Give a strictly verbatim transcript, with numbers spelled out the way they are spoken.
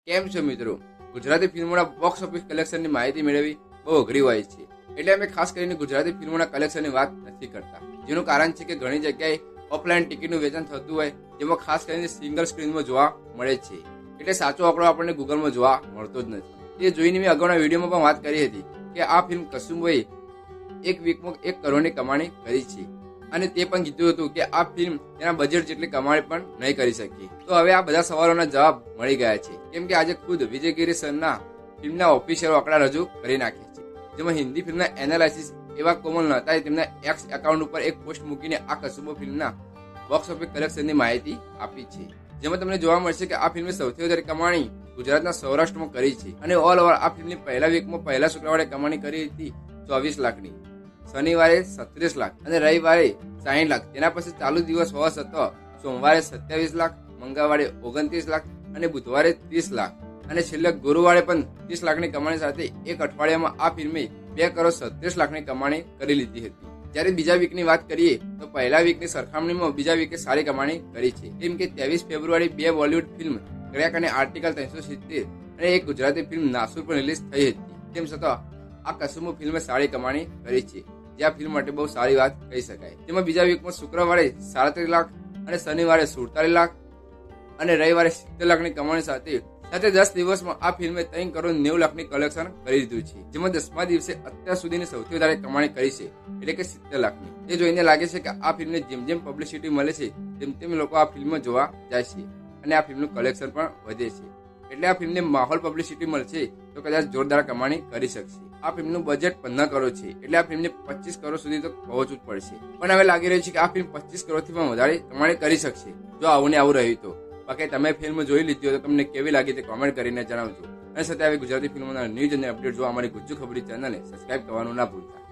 કેમ છો મિત્રો? ગુજરાતી ફિલ્મોના બોક્સ ઓફિસ કલેક્શનની માહિતી મેળવવી બહુ અઘરી હોય છે, એટલે અમે ખાસ કરીને ગુજરાતી ફિલ્મોના કલેક્શનની વાત નથી કરતા. જેનું કારણ છે કે ઘણી જગ્યાએ ઓફલાઈન ટિકિટનું વેચાણ થતું હોય, જેમાં ખાસ કરીને સિંગલ સ્ક્રીનમાં જોવા મળે છે, એટલે સાચો આંકડો આપણને ગૂગલમાં જોવા મળતો જ નથી. એ જોઈને મેં અગાઉના વિડીયોમાં પણ વાત કરી હતી કે આ ફિલ્મ કસુંબોએ એક વીકમાં એક કરોડની કમાણી કરી છે, અને તે પણ કીધું હતું કે આ ફિલ્મ તેના બજેટ જેટલી કમાણી પણ નહીં કરી શકી. તો હવે આ બધા સવાલોના જવાબ મળી ગયા છે, કેમ કે આજે ખુદ વિજય ગિરી સરના ફિલ્મના ઓફિશિયલ આંકડા રજૂ કરી નાખ્યા છે, જેમાં હિન્દી ફિલ્મના એનાલિસિસ એવા કોમલ નહતાએ તેમના એક્સ એકાઉન્ટ ઉપર એક પોસ્ટ મૂકીને આ કસુંબો ફિલ્મના બોક્સ ઓફિસ કલેક્શનની માહિતી આપી છે. જેમાં તમને જોવા મળશે કે આ ફિલ્મે સૌથી વધારે કમાણી ગુજરાતના સૌરાષ્ટ્રમાં કરી છે, અને ઓલ ઓવર આ ફિલ્મની પહેલા વીકમાં પહેલા શુક્રવારે કમાણી કરી હતી ચોવીસ લાખની, શનિવારે સત્રીસ લાખ અને રવિવારે સાહીઠ લાખ. તેના પછી ચાલુ દિવસ હોવા છતાં સોમવારે સત્યાવીસ લાખ, મંગળવારે ઓગણત્રીસ લાખ અને બુધવારે ત્રીસ લાખ અને છેલ્લે ગુરુવારે પણ ત્રીસ લાખની કમાણી સાથે એક અઠવાડિયામાં આ ફિલ્મે બે કરોડ સત્રીસ લાખની કમાણી કરી લીધી હતી. જ્યારે બીજા વીકની વાત કરીએ તો પહેલા વીકની સરખામણીમાં બીજા વીકે સારી કમાણી કરી છે, કેમ કે ત્રેવીસ ફેબ્રુઆરી બે બોલિવૂડ ફિલ્મ ક્રેક અને આર્ટિકલ ત્રણસો સિત્તેર અને એક ગુજરાતી ફિલ્મ નાસુર પણ રિલીઝ થઈ હતી. તેમ છતાં આ કસુંબો ફિલ્મે સારી કમાણી કરી છે, જે આ ફિલ્મ માટે બહુ સારી વાત કહી શકાય. તેમાં બીજા વીકમાં શુક્રવારે સાડત્રીસ લાખ અને શનિવારે સુડતાલીસ લાખ અને રવિવારે સિત્તેર લાખની કમાણી સાથે સાથે દસ દિવસમાં આ ફિલ્મે ત્રણ કરોડ નેવું લાખની કલેક્શન કરી દીધું છે, જેમાં દસમા દિવસે અત્યાર સુધીની સૌથી વધારે કમાણી કરી છે, એટલે કે સિત્તેર લાખની. તે જોઈને લાગે છે કે આ ફિલ્મને જેમ જેમ પબ્લિસિટી મળે છે તેમ તેમ લોકો આ ફિલ્મ જોવા જાય છે, અને આ ફિલ્મનું કલેક્શન પણ વધે છે. એટલે આ ફિલ્મને માહોલ પબ્લિસિટી મળશે તો કદાચ જોરદાર કમાણી કરી શકશે. આ ફિલ્મનું બજેટ પંદર કરોડ છે, એટલે આ ફિલ્મને પચીસ કરોડ સુધી તો પહોંચવું જ પડશે. પણ હવે લાગી રહ્યું છે કે આ ફિલ્મ પચીસ કરોડથી પણ વધારે કમાણી કરી શકશે, જો આવું ને આવું રહ્યું તો. બાકી તમે ફિલ્મ જોઈ લીધી હોય તો તમને કેવી લાગી તે કોમેન્ટ કરીને જણાવજો. અને સાથે આવી ગુજરાતી ફિલ્મોના ન્યૂઝ અને અપડેટ જોવા અમારી ગુજ્જુ ખબરી ચેનલને સબસ્ક્રાઇબ કરવાનું ના ભૂલતા.